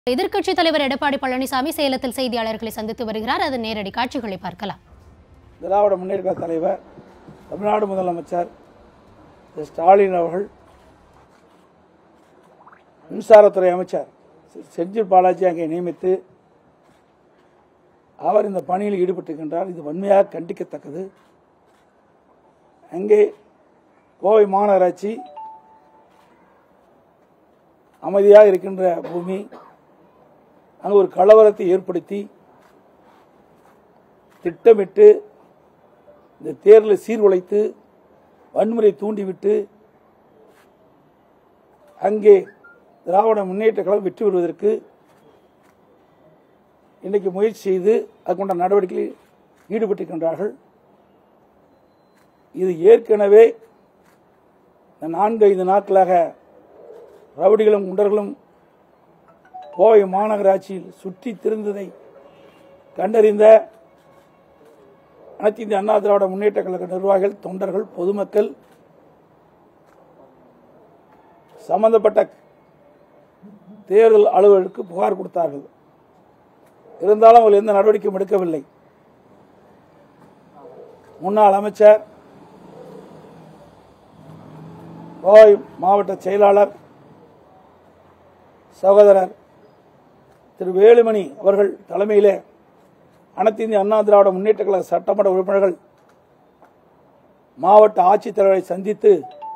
எதிர்க்கட்சித் தலைவர் எடப்பாடி பழனிசாமி சேலத்தில் செய்தியாளர்களை சந்தித்து வருகிறார். அதன் நேரடி காட்சிகளை பார்க்கலாம். திராவிட முன்னேற்ற தலைவர் தமிழ்நாடு முதலமைச்சர் ஸ்டாலின் அவர்கள் மின்சாரத்துறை அமைச்சர் செந்தில் பாலாஜி அங்கே நியமித்து அவர் இந்த பணியில் ஈடுபட்டிருக்கின்றார். இது வன்மையாக கண்டிக்கத்தக்கது. அங்கே கோவை மாநகராட்சி அமைதியாக இருக்கின்ற பூமி, அங்கு ஒரு கலவரத்தை ஏற்படுத்தி திட்டமிட்டு இந்த தேர்தலை சீர்குலைத்து வன்முறை தூண்டிவிட்டு அங்கே திராவிட முன்னேற்ற கழகம் வெற்றி பெறுவதற்கு இன்றைக்கு முயற்சி செய்து அதுக்கொண்ட நடவடிக்கையில் ஈடுபட்டிருக்கின்றார்கள். இது ஏற்கனவே 4-5 நாட்களாக ரவுடிகளும் குண்டர்களும் கோவை மாநகராட்சியில் சுற்றி திரிந்ததை கண்டறிந்த அனைத்து இந்திய அண்ணா திராவிட முன்னேற்ற கழக நிர்வாகிகள், தொண்டர்கள், பொதுமக்கள் சம்பந்தப்பட்ட தேர்தல் அலுவலருக்கு புகார் கொடுத்தார்கள். இருந்தாலும் அவர்கள் எந்த நடவடிக்கையும் எடுக்கவில்லை. முன்னாள் அமைச்சர், கோவை மாவட்ட செயலாளர் சகோதரர் திரு வேலுமணி அவர்கள் தலைமையிலே அனைத்து இந்திய அண்ணா திராவிட முன்னேற்ற கழக சட்டமன்ற உறுப்பினர்கள் மாவட்ட ஆட்சித்தலைவரை சந்தித்து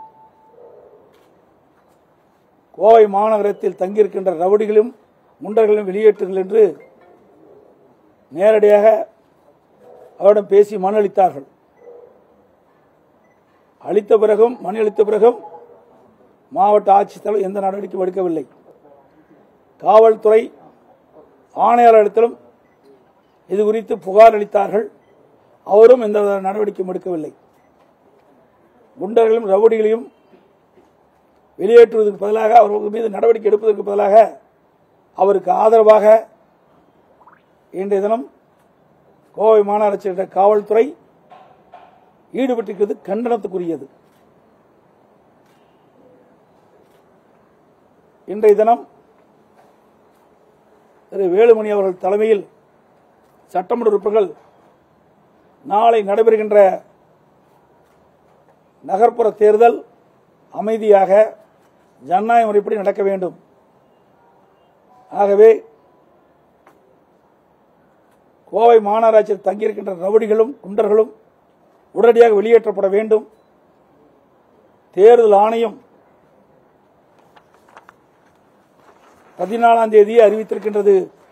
கோவை மாநகரத்தில் தங்கியிருக்கின்ற ரவுடிகளும் முண்டர்களும் வெளியேற்றுங்கள் என்று நேரடியாக அவரிடம் பேசி மனு அளித்தார்கள். அளித்த பிறகும் மனு அளித்த பிறகும் மாவட்ட ஆட்சித்தலைவர் எந்த நடவடிக்கையும் எடுக்கவில்லை. காவல்துறை ஆணையாளரிடத்திலும் இது குறித்து புகார் அளித்தார்கள். அவரும் எந்த நடவடிக்கையும் எடுக்கவில்லை. குண்டர்களையும் ரவுடிகளையும் வெளியேற்றுவதற்கு பதிலாக அவர்கள் மீது நடவடிக்கை எடுப்பதற்கு பதிலாக அவருக்கு ஆதரவாக இன்றைய தினம் கோவை மாநகராட்சி காவல்துறை ஈடுபட்டிருக்கிறது கண்டனத்துக்குரியது. இன்றைய தினம் திரு வேலுமணி அவர்கள் தலைமையில் சட்டமன்ற உறுப்பினர்கள் நாளை நடைபெறுகின்ற நகர்ப்புற தேர்தல் அமைதியாக ஜனநாயக முறைப்படி நடக்க வேண்டும். ஆகவே கோவை மாநகராட்சியில் தங்கியிருக்கின்ற ரவுடிகளும் குண்டர்களும் உடனடியாக வெளியேற்றப்பட வேண்டும். தேர்தல் ஆணையம் 14ஆம் தேதி அறிவித்திருக்கின்றது.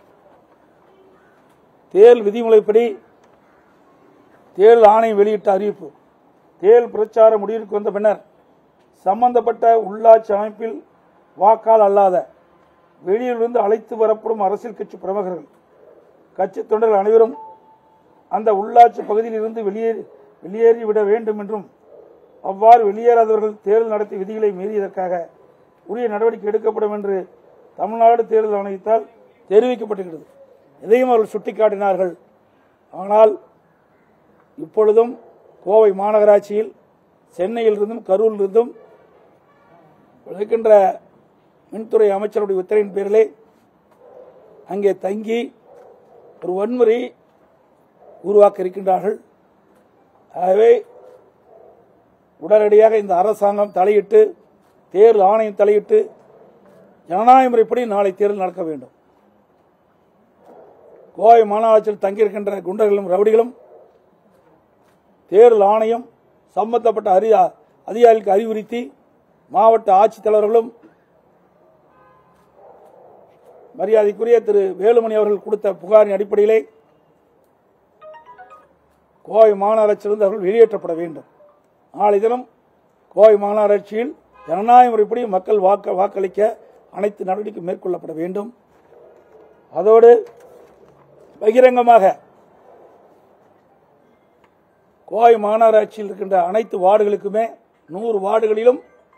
தேர்தல் விதிமுறைப்படி தேர்தல் ஆணையம் வெளியிட்ட அறிவிப்பு, தேர்தல் பிரச்சார முடிவிற்கு வந்த பின்னர் சம்பந்தப்பட்ட உள்ளாட்சி அமைப்பில் வாக்காளர் அல்லாத வெளியிலிருந்து அழைத்து வரப்படும் அரசியல் கட்சி பிரமுகர்கள், கட்சி தொண்டர்கள் அனைவரும் அந்த உள்ளாட்சி பகுதியில் இருந்து வெளியேறிவிட வேண்டும் என்றும், அவ்வாறு வெளியேறாதவர்கள் தேர்தல் நடத்தி விதிகளை மீறியதற்காக உரிய நடவடிக்கை எடுக்கப்படும் என்று தமிழ்நாடு தேர்தல் ஆணையத்தால் தெரிவிக்கப்பட்டிருக்கிறது. இதையும் அவர்கள் சுட்டிக்காட்டினார்கள். ஆனால் இப்பொழுதும் கோவை மாநகராட்சியில் சென்னையிலிருந்தும் கரூரிலிருந்தும் இருக்கின்ற மின்துறை அமைச்சருடைய உத்தரவின் பேரிலே அங்கே தங்கி ஒரு வன்முறை உருவாக்க இருக்கின்றார்கள். ஆகவே உடனடியாக இந்த அரசாங்கம் தலையிட்டு, தேர்தல் ஆணையம் தலையிட்டு ஜனநாயக முறைப்படி நாளை தேர்தல் நடக்க வேண்டும். கோவை மாநகராட்சியில் தங்கியிருக்கின்ற குண்டர்களும் ரவுடிகளும் தேர்தல் ஆணையம் சம்பந்தப்பட்ட அதிகாரிகளுக்கு அறிவுறுத்தி மாவட்ட ஆட்சித்தலைவர்களும் மரியாதைக்குரிய திரு வேலுமணி அவர்கள் கொடுத்த புகாரின் அடிப்படையிலே கோவை மாநகராட்சியிலிருந்து அவர்கள் வெளியேற்றப்பட வேண்டும். நாளை தினம் கோவை மாநகராட்சியில் ஜனநாயக முறைப்படி மக்கள் வாக்களிக்க அனைத்து நடவடிக்கை மேற்கொள்ளப்பட வேண்டும். அதோடு பகிரங்கமாக கோவை மாநகராட்சியில் இருக்கின்ற அனைத்து வார்டுகளுக்குமே 100 வார்டுகளிலும்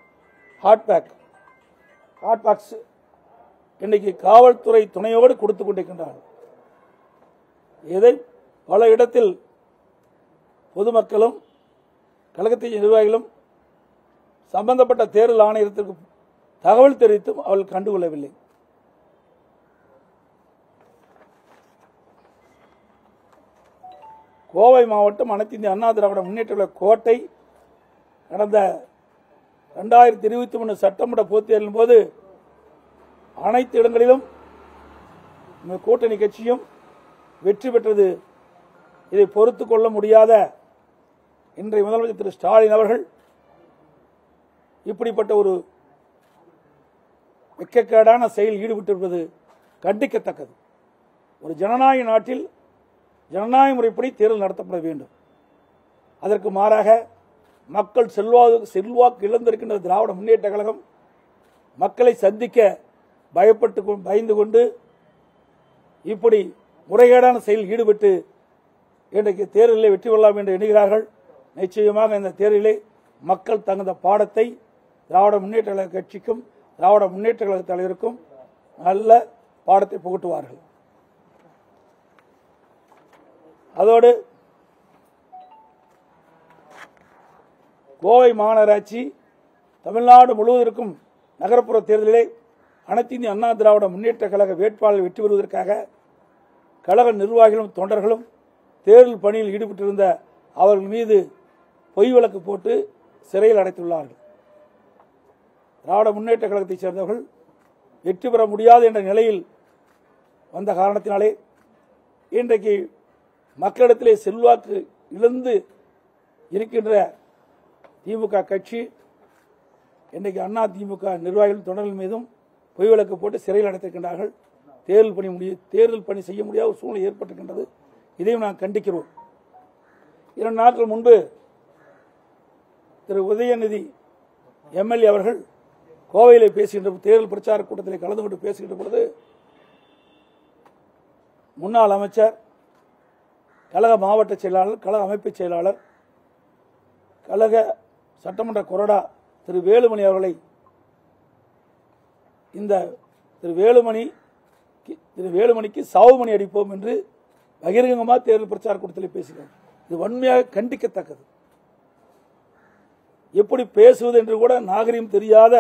ஹாட்பாக்ஸ் இன்னைக்கு காவல்துறை துணையோடு கொடுத்துக் கொண்டிருக்கின்றார்கள். இதை பல இடத்தில் பொதுமக்களும் கழகத்தின் நிர்வாகிகளும் சம்பந்தப்பட்ட தேர்தல் ஆணையத்திற்கு தகவல் தெரிவித்தும் அவர்கள் கண்டுகொள்ளவில்லை. கோவை மாவட்டம் அனைத்து இந்திய அண்ணா திராவிட முன்னேற்ற கழக கோட்டை கடந்த 2023 சட்டமன்ற பொதுத் தேர்தலின் போது அனைத்து இடங்களிலும் கூட்டணி கட்சியும் வெற்றி பெற்றது. இதை பொறுத்துக் கொள்ள முடியாத இன்றைய முதலமைச்சர் திரு ஸ்டாலின் அவர்கள் இப்படிப்பட்ட ஒரு வெட்கக்கேடான செயலில் ஈடுபட்டிருப்பது கண்டிக்கத்தக்கது. ஒரு ஜனநாயக நாட்டில் ஜனநாயக முறைப்படி தேர்தல் நடத்தப்பட வேண்டும். அதற்கு மாறாக மக்கள் செல்வாக்கு இழந்திருக்கின்ற திராவிட முன்னேற்ற கழகம் மக்களை சந்திக்க பயந்து கொண்டு இப்படி முறைகேடான செயலில் ஈடுபட்டு இன்றைக்கு தேர்தலில் வெற்றி பெறலாம் என்று எண்ணுகிறார்கள். நிச்சயமாக இந்த தேர்தலிலே மக்கள் தகுந்த பாடத்தை திராவிட முன்னேற்ற கழக கட்சிக்கும் திராவிட முன்னேற்ற கழக தலைவருக்கும் நல்ல பாடத்தை புகட்டுவார்கள். அதோடு கோவை மாநகராட்சி தமிழ்நாடு முழுவதற்கும் நகர்ப்புற தேர்தலிலே அனைத்து இந்திய அண்ணா திராவிட முன்னேற்ற கழக வேட்பாளர்கள் வெற்றி பெறுவதற்காக கழக நிர்வாகிகளும் தொண்டர்களும் தேர்தல் பணியில் ஈடுபட்டிருந்த அவர்கள் மீது பொய் வழக்கு போட்டு சிறையில் அடைத்துள்ளார்கள். திராவிட முன்னேற்ற கழகத்தைச் சேர்ந்தவர்கள் வெற்றி பெற முடியாது என்ற நிலையில் வந்த காரணத்தினாலே இன்றைக்கு மக்களிடத்திலே செல்வாக்கு இழந்து இருக்கின்ற திமுக கட்சி இன்றைக்கு அண்ணா திமுக நிர்வாகிகள் தொண்டர்கள் மீதும் பொய் வழக்கு போட்டு சிறையில் அடைத்திருக்கின்றார்கள். தேர்தல் பணி செய்ய முடியாத ஒரு சூழ்நிலை ஏற்பட்டிருக்கின்றது. இதையும் நாம் கண்டிக்கிறோம். 2 நாட்கள் முன்பு திரு உதயநிதி எம்எல்ஏ அவர்கள் கோவையிலே பேசுகின்ற தேர்தல் பிரச்சார கூட்டத்தில் கலந்து கொண்டு பேசுகின்ற பொழுது முன்னாள் அமைச்சர், கழக மாவட்ட செயலாளர், கழக அமைப்பு செயலாளர், கழக சட்டமன்ற கொறடா திரு வேலுமணி அவர்களை இந்த திரு வேலுமணிக்கு சாவுமணி அடிப்போம் என்று பகிரங்கமாக தேர்தல் பிரச்சார கூட்டத்தில் பேசினார். இது வன்மையாக கண்டிக்கத்தக்கது. எப்படி பேசுவது என்று கூட நாகரிகம் தெரியாத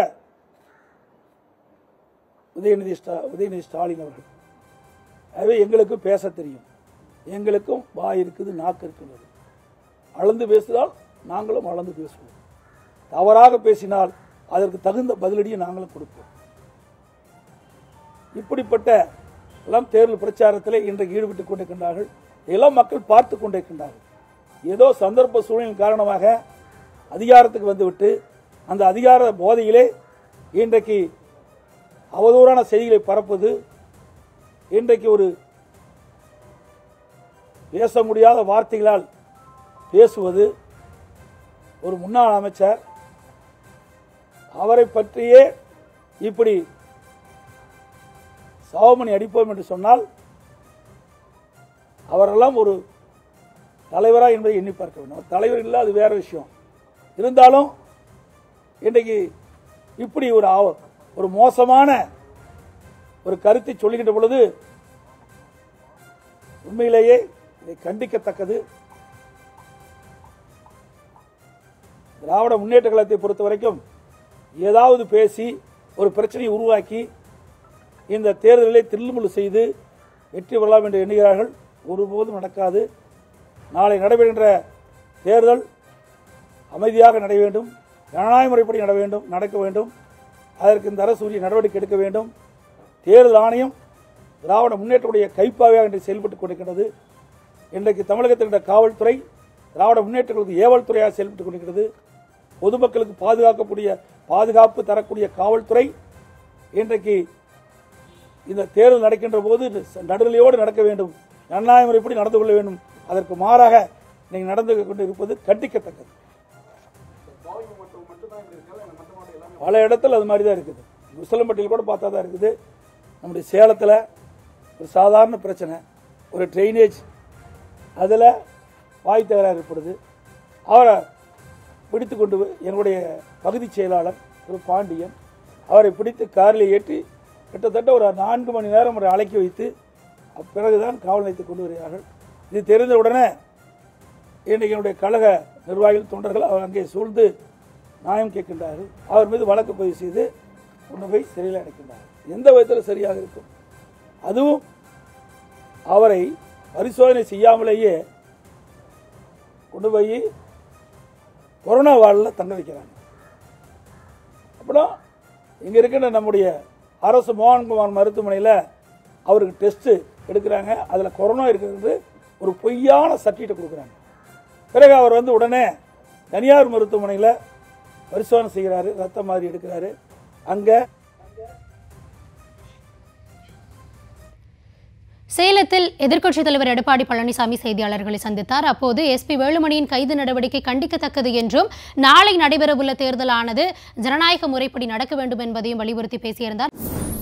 உதயநிதி ஸ்டாலின் அவர்கள். எனவே எங்களுக்கு பேச தெரியும், எங்களுக்கும் வாய் இருக்குது, நாக்கு இருக்கிறது. அளந்து பேசினால் நாங்களும் அளந்து பேசுவோம். தவறாக பேசினால் அதற்கு தகுந்த பதிலடியை நாங்களும் கொடுப்போம். இப்படிப்பட்ட எல்லாம் தேர்தல் பிரச்சாரத்தில் இன்றைக்கு ஈடுபட்டுக் கொண்டிருக்கின்றார்கள். இதெல்லாம் மக்கள் பார்த்துக் கொண்டிருக்கின்றார்கள். ஏதோ சந்தர்ப்ப சூழ்நிலை காரணமாக அதிகாரத்துக்கு வந்துவிட்டு அந்த அதிகார போதையிலே இன்றைக்கு அவதூறான செய்திகளை பரப்புவது, இன்றைக்கு ஒரு பேச முடியாத வார்த்தைகளால் பேசுவது, ஒரு முன்னாள் அமைச்சர் அவரை பற்றியே இப்படி சாவுமணி அடிப்போம் என்று சொன்னால் அவரெல்லாம் ஒரு தலைவரா என்பதை எண்ணி பார்க்க வேண்டும். தலைவர் இல்லை, அது வேற விஷயம். இருந்தாலும் இன்றைக்கு இப்படி ஒரு மோசமான ஒரு கருத்தை சொல்லுகின்ற பொழுது உண்மையிலேயே இதை கண்டிக்கத்தக்கது. திராவிட முன்னேற்ற கழகத்தை பொறுத்த வரைக்கும் ஏதாவது பேசி ஒரு பிரச்சனையை உருவாக்கி இந்த தேர்தலை தில்லுமுள்ளு செய்து வெற்றி பெறலாம் என்று எண்ணுகிறார்கள். ஒருபோதும் நடக்காது. நாளை நடைபெறுகின்ற தேர்தல் அமைதியாக நடைய வேண்டும், ஜனநாயக முறைப்படி நடக்க வேண்டும். அதற்கு இந்த அரசு உரிய நடவடிக்கை எடுக்க வேண்டும். தேர்தல் ஆணையம் திராவிட முன்னேற்றத்துடைய கைப்பாவையாக இன்று செயல்பட்டுக் கொண்டிருக்கிறது. இன்றைக்கு தமிழகத்தில் காவல்துறை திராவிட முன்னேற்றங்களுக்கு ஏவல் துறையாக செயல்பட்டுக் கொண்டிருக்கிறது. பொதுமக்களுக்கு பாதுகாப்பு தரக்கூடிய காவல்துறை இன்றைக்கு இந்த தேர்தல் நடக்கின்ற போது நடுநிலையோடு நடக்க வேண்டும், ஜனநாயக முறைப்படி நடந்து கொள்ள வேண்டும். அதற்கு மாறாக நீங்கள் நடந்து கொண்டு இருப்பது கண்டிக்கத்தக்கது. பல இடத்துல அது மாதிரி தான் இருக்குது. உசிலம்பட்டியில் கூட பார்த்தா தான் இருக்குது. நம்முடைய சேலத்தில் ஒரு சாதாரண பிரச்சனை, ஒரு ட்ரைனேஜ், அதில் வாய் தகராறு ஏற்படுது. அவரை பிடித்து கொண்டு என்னுடைய பகுதி செயலாளர் ஒரு பாண்டியன் அவரை பிடித்து காரில் ஏற்றி கிட்டத்தட்ட ஒரு 4 மணி நேரம் அவரை அழைக்கி வைத்து பிறகுதான் காவல் நிலையத்துக்கு கொண்டு வருகிறார்கள். இது தெரிந்தவுடனே இன்றைக்கு என்னுடைய கழக நிர்வாகிகள் தொண்டர்கள் அவர் அங்கே சூழ்ந்து நியாயம் கேட்கின்றார்கள். அவர் மீது வழக்கு பதிவு செய்து கொண்டு போய் சிறையில் அடைக்கின்றார்கள். எந்த விதத்தில் சரியாக இருக்கும்? அதுவும் அவரை பரிசோதனை செய்யாமலேயே கொண்டு போய் கொரோனா வார்டில் தங்க வைக்கிறாங்க. அப்புறம் இங்கே இருக்கிற நம்முடைய அரசு மோகன்குமார் மருத்துவமனையில் அவருக்கு டெஸ்ட்டு எடுக்கிறாங்க. அதில் கொரோனா இருக்கிறது ஒரு பொய்யான சர்டிஃபிகேட் கொடுக்குறாங்க. பிறகு அவர் வந்து உடனே தனியார் மருத்துவமனையில் பரிசோதனை செய்கிறாரு, ரத்தம் மாதிரி எடுக்கிறாரு. அங்கே சேலத்தில் எதிர்க்கட்சித் தலைவர் எடப்பாடி பழனிசாமி செய்தியாளர்களை சந்தித்தார். அப்போது எஸ்பி வேலுமணியின் கைது நடவடிக்கை கண்டிக்கத்தக்கது என்றும் நாளை நடைபெறவுள்ள தேர்தலானது ஜனநாயக முறைப்படி நடக்க வேண்டும் என்பதையும் வலியுறுத்தி பேசியிருந்தார்.